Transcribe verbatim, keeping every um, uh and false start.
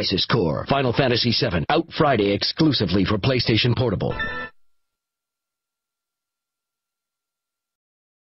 Crisis Core. Final Fantasy seven, out Friday exclusively for PlayStation Portable.